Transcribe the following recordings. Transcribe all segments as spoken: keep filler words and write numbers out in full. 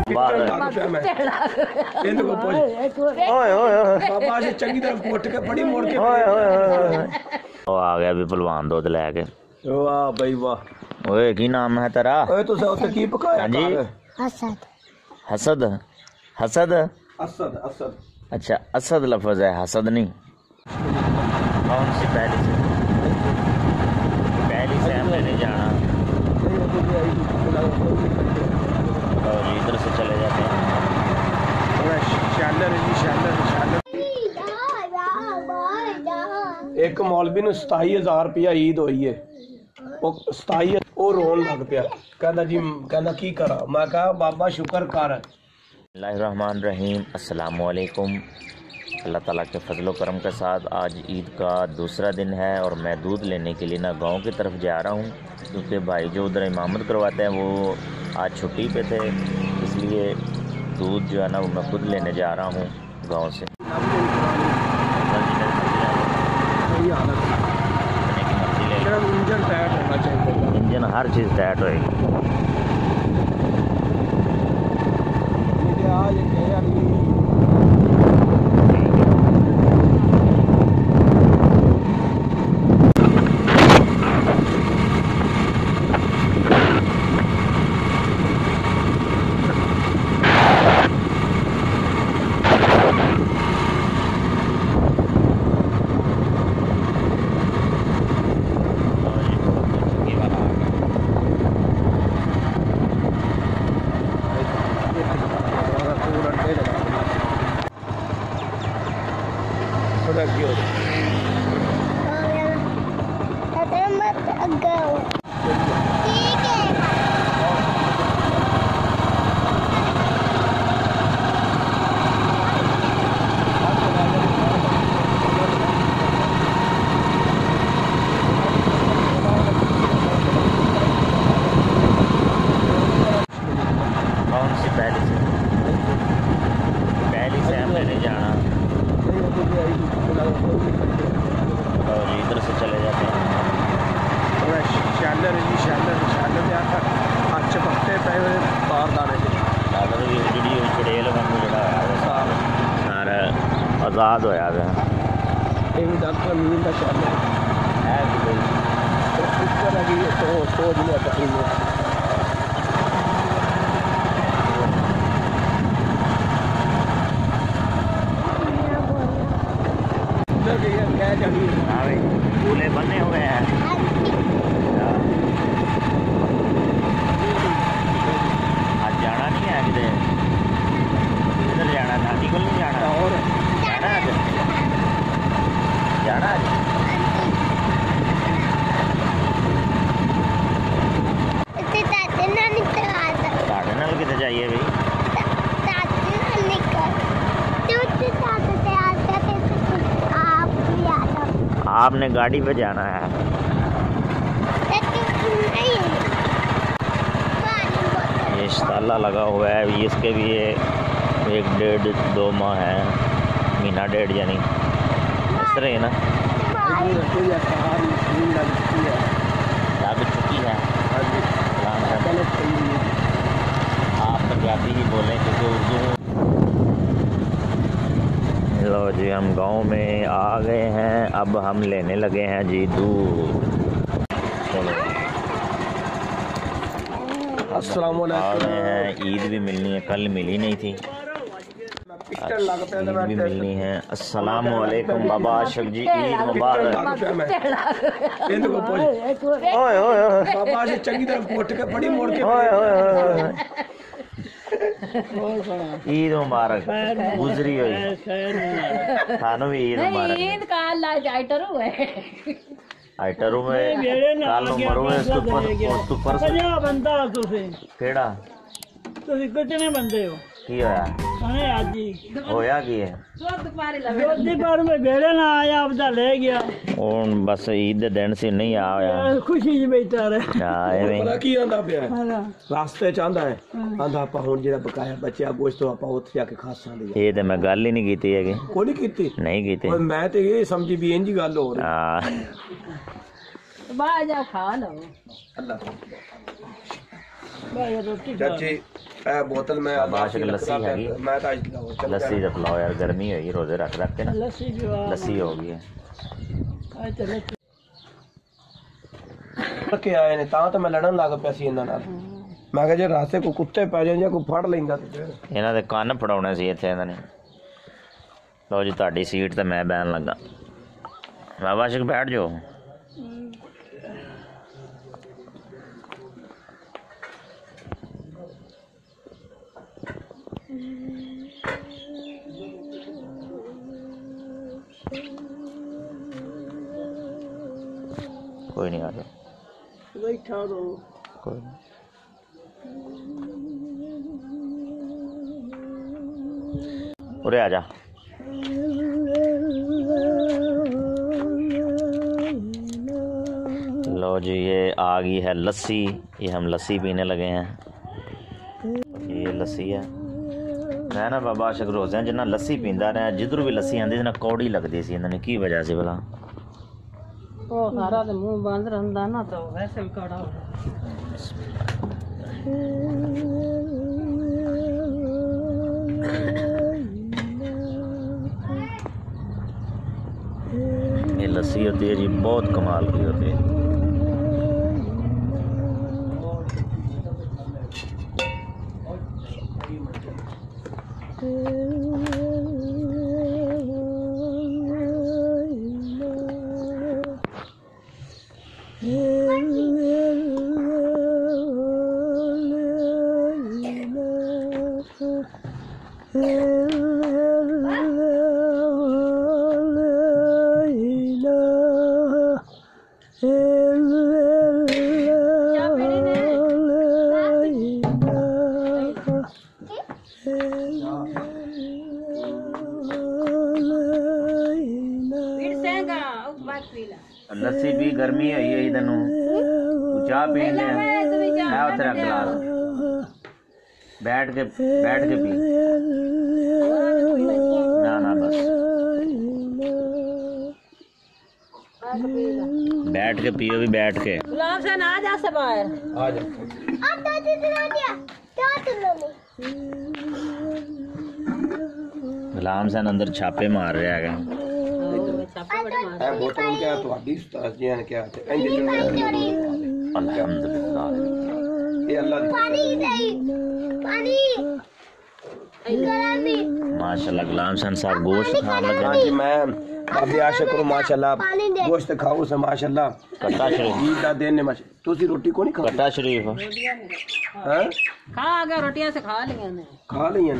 आ गया भी पहलवान दुध लैके। वाह भाई वाह। ओए की नाम है तेरा? ओए तू उत्ते की पकाया? जी हसद। हसद हसद असद असद। अच्छा असद लफ्ज है, हसद नहीं। कौन सी पहली से? पहली से हमने नहीं जाना। और इधर से चले जाते हैं। एक मौलवी ने सताई हजार रुपया ईद होई है, सताई वो रोन लग पिया, कहना जी कहना की करा। मैं कहा बाबा शुक्र कर। बिस्मिल्लाहिर्रहमान रहीम। अस्सलाम वालेकुम। अल्लाह ताला के फजलो करम के साथ आज ईद का दूसरा दिन है और मैं दूध लेने के लिए ना गांव की तरफ जा रहा हूं, क्योंकि भाई जो उधर इमामत करवाते हैं वो आज छुट्टी पे थे, इसलिए दूध जो है ना वो मैं खुद लेने जा रहा हूं गांव से। इंजन टाइट होना चाहिए, इंजन हर चीज़ टाइट होएगी। और इधर से चले जाते हैं। शैलर जी शैलर शैलर में आकर अच्छे पत्ते पे बाहर दाने अगर भी जी चड़ेल वांगू जड़ा सारा आज़ाद होया है। ये भी डॉक्टर मीन का शैलर है कि ऊपर अभी तो सोच लिया पड़ी में झूले बने हुए हैं। आज जाना नहीं है किधर? किधर जाना? नानी को नहीं जाना? और जाना आज? जाना आज? साढ़े नाल किधर जाइए भाई? आपने गाड़ी पे जाना है। ये ताला लगा हुआ है, इसके भी ये एक डेढ़ दो माह है, महीना डेढ़ यानी इस तरह है ना। लग चुकी है। आप पंजाबी ही बोलें क्योंकि उर्दू। लो जी हम गांव में आ गए हैं, अब हम लेने लगे हैं जी दूध। चलो अस्सलाम वालेकुम। हैं ईद भी मिलनी है, कल मिली नहीं थी, ईद भी मिलनी है। अस्सलाम वालेकुम बाबा आशिक जी, ईद मुबारक। ओए ओए बाबा आशिक चंगी तरह पोट के बड़ी मोड़ के ओए ओए ईद मुबारक। गुजरी हुई थानू भी ईद मुबारक। ईद का अल्लाह आइटर हुए आइटर में काल नु मरो है उसके ऊपर उस ऊपर से क्या बंदा तुसी केड़ा तुसी कितने बंदे हो? की होया? अरे आज ही होया की है? रोटी पर में भेड़े ना आया, अपना ले गया। और बस ईद दे दिन से नहीं आया, खुशी च बैठा रहे। हां एवें पता की आंदा पिया रास्ते च आंदा है, आंदा आपा हुन जेड़ा बकाया बच्चा गोश्त तो आपा उत्थे जाके खासां दे। ये ते मैं गल ही नहीं कीती है। कोई नहीं कीती? नहीं कीती। और मैं ते ये समझी भी इंज गल हो रही। हां बाहर जाओ खा लो। अल्लाह भाई रोटी चाची ए बोतल में बाबा आशिक लस्सी हैगी मैं तो आज लाओ चल लस्सी तो पिलाओ यार, गर्मी हुई रोजे रख रख के ना लस्सी जो लस्सी हो गई है। आ चलो के आए ने ਤਾਂ ਤਾਂ ਮੈਂ ਲੜਨ ਲੱਗ ਪਿਆ ਸੀ ਇਹਨਾਂ ਨਾਲ ਮੈਂ ਕਿਹਾ ਜੇ ਰਾਸਤੇ ਕੋ ਕੁੱਤੇ ਪੈ ਜਾਣ ਜਾਂ ਕੋਈ ਫੜ ਲੈਂਦਾ ਤੇ ਫਿਰ ਇਹਨਾਂ ਦੇ ਕੰਨ ਫੜਾਉਣੇ ਸੀ ਇੱਥੇ ਇਹਨਾਂ ਨੇ। ਲਓ ਜੀ ਤੁਹਾਡੀ ਸੀਟ ਤੇ ਮੈਂ ਬਹਿਣ ਲੱਗਾ। ਬਾਬਾ ਆਸ਼ਿਕ ਬੈਠ ਜਾਓ। कोई नहीं आ जाओ, बैठा रहो। कोई नहीं। उरे आ जा। लो जी ये आ गई है लस्सी, ये हम लस्सी पीने लगे हैं। ये लस्सी है। मैं ना बाबा आशिक रोज़ हैं जिन्ना लस्सी पींदा रहा, जिधर भी लस्सी आती ना कौड़ी लगती सी इन्होंने की वजह से भला वो सारा तो मुंह बंद रहता ना तो वैसे भी कड़ा हो ये लस्सी होती है जी, बहुत कमाल की होती है। लस्सी भी गर्मी हुई है तेन चाह पीने मैं उसे रख ला बैठ के बैठ के पी ना ना बस बैठ के पियो भी बैठ के। गुलाब से ना जा से बाहर आ जा अब दादी चला दिया क्या चलो गुलाम सन अंदर छापे मार रहा है। ए बोतल क्या ਤੁਹਾਡੀ ਉਸਤਾਦ ਜੀ ਨੇ ਕਿਹਾ ਤੇ ਇੰਜ ਚੜਿਆ अल्हम्दुलिल्लाह ਇਹ ਅੱਲਾ ਦੀ पानी दे पानी गरमी माशाल्लाह गुलाम सन साहब गोश्त खाने लगे। हाँ जी मैं बाबे आशिक को माशाल्लाह गोश्त खाओ से माशाल्लाह कट्टा शरीफ ईद का दिन ने माशा ਤੁਸੀਂ ਰੋਟੀ ਕੋ ਨਹੀਂ ਖਾਂਦੇ कट्टा शरीफ हैं खा गया रोटियां से खा लिया ने खा लिया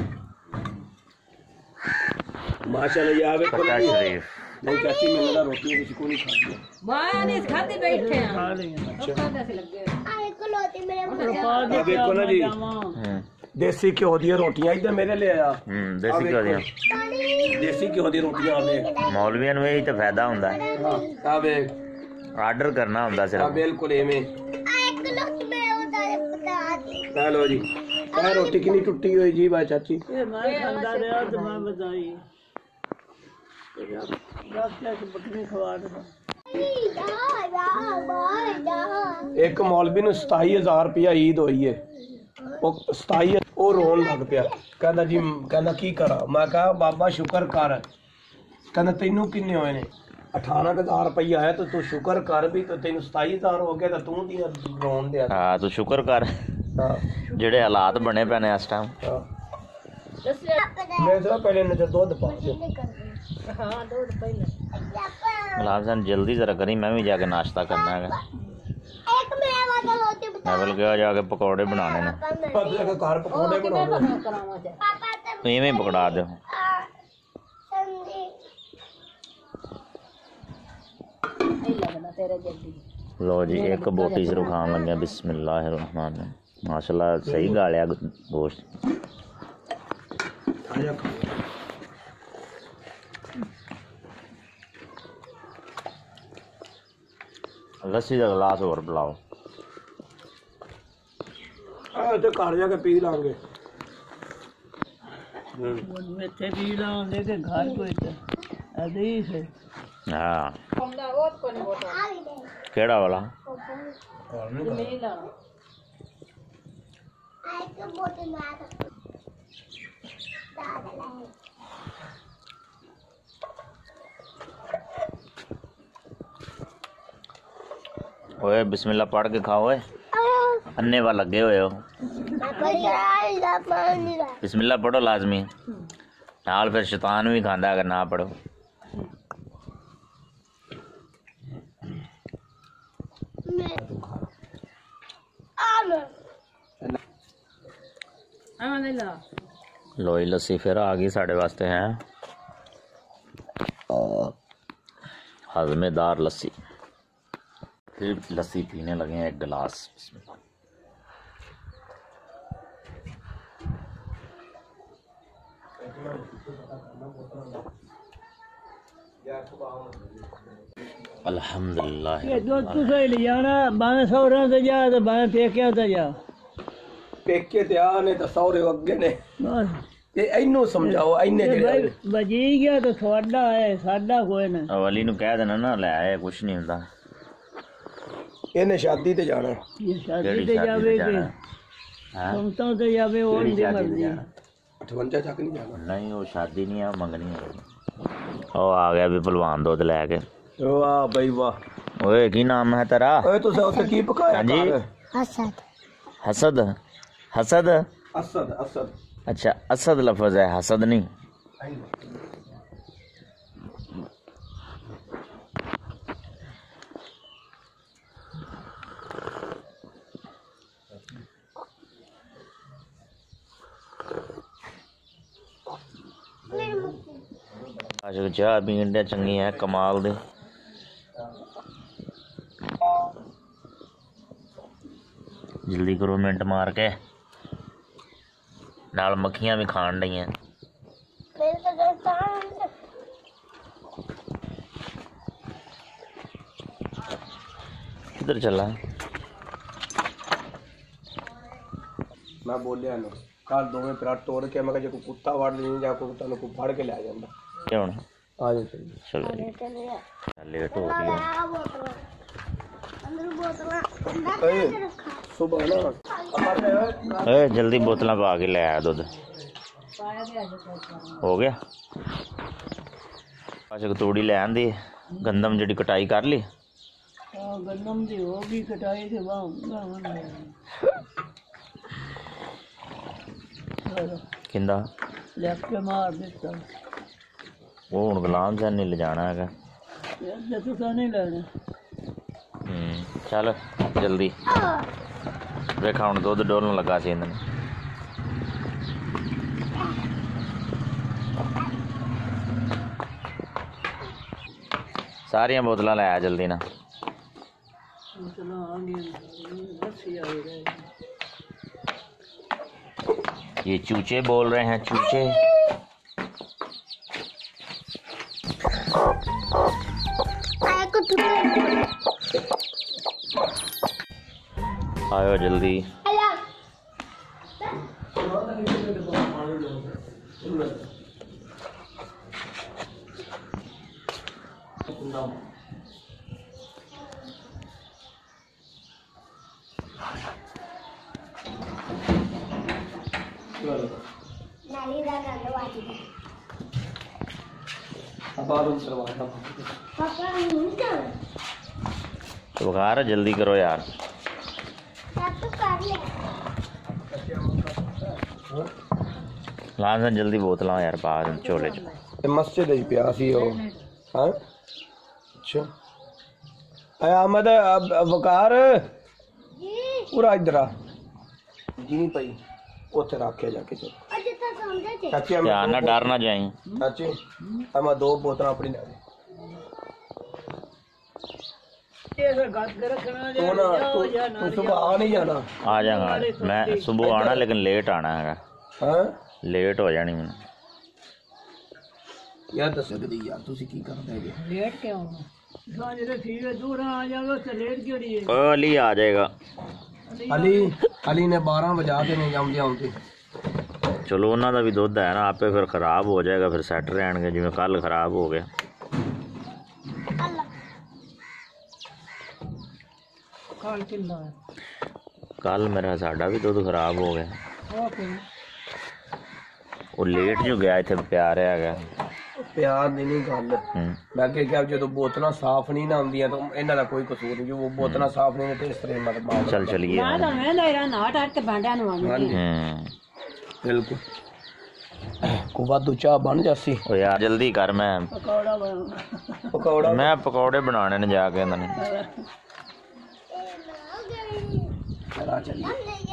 माशाल्लाह ये आवे कट्टा शरीफ नहीं चाची मैंने ना रोटी किसी को नहीं खाती बाहर नहीं खाते बैठे हैं खा लेंगे डॉक्टर से लग गए आए को लोती मेरे अब देखो ना जी हम्म देसी घ्यो दी रोटियां इधर मेरे ले आया हम्म देसी घ्यो दियां देसी घ्यो दी रोटियां आवे मौलवियां ਨੂੰ ਇਹੀ ਤਾਂ ਫਾਇਦਾ ਹੁੰਦਾ ਹੈ आवे ਆਰਡਰ ਕਰਨਾ ਹੁੰਦਾ आ ਸਿਰਫ। बिल्कुल एवें आए को लोती मेरे उतारे पता दी हेलो जी ए रोटी कितनी टुट्टी हुई जी भाई चाची ये मैं खांदा रहा तो मैं बताई डॉक्टर से बकरी खवा दो। ਇੱਕ ਮੌਲਵੀ ਨੂੰ ਸਤਾਈ ਹਜ਼ਾਰ ਰੁਪਇਆ ਈਦ ਹੋਈ ਏ ਉਹ ਸਤਾਈ ਉਹ ਰੋਣ ਲੱਗ ਪਿਆ ਕਹਿੰਦਾ ਜੀ ਕਹਿੰਦਾ ਕੀ ਕਰਾਂ ਮੈਂ ਕਿਹਾ ਬਾਬਾ ਸ਼ੁਕਰ ਕਰ ਕਹਿੰਦਾ ਤੈਨੂੰ ਕਿੰਨੇ ਹੋਏ ਨੇ ਅਠਾਰਾਂ ਹਜ਼ਾਰ ਰੁਪਇਆ ਆਇਆ ਤਾਂ ਤੂੰ ਸ਼ੁਕਰ ਕਰ ਵੀ ਤਾਂ ਤੈਨੂੰ ਸਤਾਈ ਹਜ਼ਾਰ ਹੋ ਗਿਆ ਤਾਂ ਤੂੰ ਦੀਆਂ ਰੋਣ ਦਿਆ ਹਾਂ ਤੂੰ ਸ਼ੁਕਰ ਕਰ ਹਾਂ ਜਿਹੜੇ ਹਾਲਾਤ ਬਣੇ ਪਏ ਨੇ ਇਸ ਟਾਈਮ। ਹਾਂ ਮੈਂ ਤਾਂ ਪਹਿਲੇ ਨਜ਼ਰ ਦੁੱਧ ਪਾ ਦਿਓ हां दूध पहले गुलाम सन जल्दी जरा करी मैं भी जाके नाश्ता करना है। एक मेरे वाला लोती मैं बोल गया जाके पकौड़े बनाने ने ਪਤਲੇ ਕੇ ਘਰ ਪਕੌੜੇ ਬਣਾਉਣੇ करावा दे पापा तो तो इवें पकड़ा दो। संदी नहीं लगना तेरे जल्दी लो जी एक बोटी सिर्फ खान लगे बिस्मिल्लाहिर्रहमान माशाल्लाह सही गालिया गोश्त। आजा लस्सी का गिलास और पिलाओ। ਆ ਤੇ ਘਰ ਜਾ ਕੇ ਪੀ ਲਾਂਗੇ मेथे भी लाऊंगे के घर कोई तो अदीस है। हाँ कमला वो कोनी बोतल केड़ा वाला नहीं लाना एक बोतल में आ ओए बिस्मिल्लाह पढ़ के खाओ। ओए अन्ने वाल लगे हुए हो। बिस्मिल्लाह पढ़ो लाजमी, नाल फिर शैतान भी खांदा अगर ना पढ़ो। लोई लस्सी फिर आ गई साढ़े वास्ते है, हजमेदार लस्सी। फिर लस्सी पीने लगे हैं एक गिलास। अल्हम्दुलिल्लाह। ये दूध तुसे ले जाना बाने सौरा ते जा ते बाने पेके ते जा। पेके ते आ ने ते सौरे अगे ने। बस ये इन्नू समझाओ इन्ने जेड़े बजी गया तो थोड़ा है साडा कोई ना। वली नु कह देना ना ले आए कुछ नहीं हुंदा। इन्ने शादी ते जाना। ये शादी ते जावे के हम तो ते जावे वो नहीं मर्जी। अठवंजा तक नहीं जाना। नहीं वो शादी नहीं है, मंगनी है। ओ आ गया भी भलवान दूध लेके। वाह भाई वाह। ओए की नाम है तेरा? ओए तुसे उसे की पकाया? हां जी हसद हसद। हसद असद असद। अच्छा असद लफ्ज है, हसद नहीं। आज चाह पीन दे चंगी है कमाल दे। जल्दी करो मिनट मार के, नाल मक्खियां भी खान रही हैं। किधर चला? मैं बोलिया ना कल दोवें पिरा तोड़ के मैं जो कुत्ता वड़ नहीं जा को तन को फड़ के ले जांदा। क्यों आ जा चलिए। चलो जी लेट हो रही है। ए सुबह ना ए जल्दी बोतलां पा के ले आया दुध। हो गया अच्छा तोड़ी ले आंदी। गंदम जड़ी कटाई कर ली। हां गंदम दी हो गई कटाई ते वाह किंदा लेफ्ट के मार देता। वो हुण गुलाम सैन नहीं ले जाना है। ये तो सा नहीं लेना। हम्म चल जल्दी देखा हुण दुध डोलन लगा सी इन्हें। सारियां बोतलां ले आ जल्दी ना। चलो आ गए बस आ गए। ये चूचे बोल रहे हैं, चूचे। आयो जल्दी। नाली दा गंद वाटी बाथरूम करवाता पापा नहीं जाना तो बुखार है, जल्दी करो यार। सब तो कर ले लाजन जल्दी बोतलां यार बाहर चोले च। ते मस्जिद च पिया सी ओ। हां अच्छा ए अहमद वकार पूरा इधर आ जी नहीं पई ओथे रखे जाके चल। और जितना समझे थे चाची ध्यान ना डर ना जाए। चाची हम दो बोतल अपनी ले ले। ये गद कर रखना तू ना तू तू सुबह आ नहीं जाना। आ जाऊंगा मैं सुबह आना, लेकिन लेट आना है। हां लेट हो जानी मैंने यार दस सकदी यार तुसी की करदे हैगे लेट क्यों सांझ दे ठीक है दूर आ जाओ ते लेट क्यों नहीं है। ओ अली आ जाएगा। अली अली ने बारह बजा के नहीं जाऊंदे आउंदे। चलो उन्हों का भी दुध है ना, आपे फिर खराब हो जाएगा, फिर सैट रहने जिवें कल खराब हो गया। काल किल्ला कल मेरा साडा भी दुध खराब हो गया। वो लेट जो गया इतने प्यार है प्यार ਦੀ ਨਹੀਂ ਗੱਲ हम्म। ਮੈਂ ਅੱਗੇ ਕਿਹਾ ਜਦੋਂ ਬੋਤਲਾਂ ਸਾਫ਼ ਨਹੀਂ ਨਾ ਹੁੰਦੀਆਂ ਤਾਂ ਇਹਨਾਂ ਦਾ ਕੋਈ ਕਸੂਰ ਨਹੀਂ, ਜੋ ਬੋਤਲਾਂ ਸਾਫ਼ ਨਹੀਂ ਨੇ ਤੇ ਇਸ ਤਰ੍ਹਾਂ ਮਤ ਮਾਰ चल चलिए ਮੈਂ ਤਾਂ ਵੇਂਦਾ ਹੀ ਰਹਿਣਾ ਹਟ ਹਟ ਕੇ ਭਾਂਡਿਆਂ ਨੂੰ ਆਉਂਦੀ हम्म। ਬਿਲਕੁਲ ਕੋ ਵਾਧੂ ਚਾਹ ਬਣ ਜਾਸੀ ओ यार जल्दी कर, मैं ਪਕੌੜਾ ਬਣਾ ਪਕੌੜਾ मैं पकौड़े बनाने ने जाके इन्होंने ਚਲਾ ਚੱਲੀ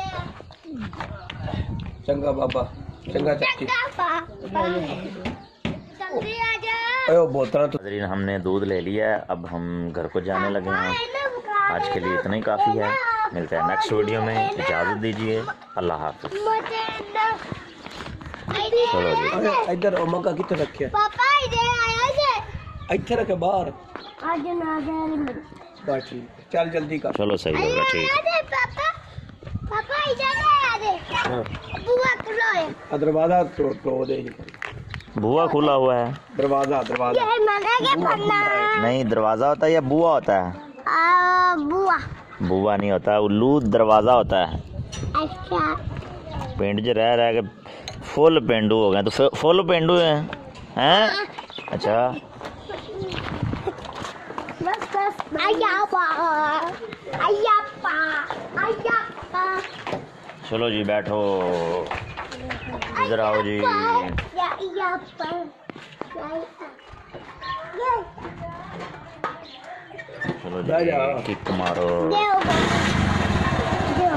ਚੰਗਾ ਬਾਬਾ ਚੰਗਾ ਚੱਕੀ जल्दी आ जा ਓਏ ਉਹ ਬੋਤਲਾਂ ਤੋਂ नाज़रीन हमने दूध ले लिया है, अब हम घर को जाने लगे हैं। आज के लिए इतना ही काफ़ी है, मिलते हैं नेक्स्ट वीडियो में, इजाज़त दीजिए, अल्लाह हाफ़िज़। मुझे ना चलो जी। ਓਏ ਇੱਧਰ ਉਹ ਮੱਗਾ ਕਿੱਥੇ ਰੱਖਿਆ? पापा इधर आया जे ਇੱਥੇ ਰੱਖੇ ਬਾਹਰ आज ना दे ਬਸ ਠੀਕ ਚੱਲ ਜਲਦੀ ਕਰ चलो सही होगा, ठीक। अरे पापा पापा इधर आया दे ਹਾਂ बुआ खुला है ਆ ਦਰਵਾਜ਼ਾ ਟੋ ਟੋ ਦੇ बुआ खुला हुआ है? दरवाजा दरवाजा ये मना के पन्ना नहीं, दरवाज़ा होता है या बुआ होता है? आ बुआ बुआ नहीं होता, उल्लू दरवाज़ा होता है। अच्छा पिंड च रह रह के फुल पेंडू हो गए, तो फु- फुल पेंडू है हैं? अच्छा बस बस आया पा आया पा आया पा चलो जी, बैठो, इधर आओ जी। या या पा ये चलो जा जा। जी, किक मारो। देओ देओ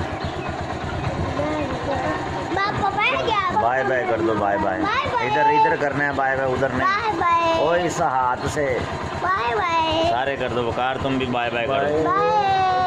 बाप बैठ गया बाय बाय कर दो, बाय बाय। Bye bye. इधर इधर करना है बाय बाय, उधर नहीं। बाय बाय ओ इस हाथ से बाय बाय सारे कर दो। वकार तुम भी बाय बाय कर दो। Bye bye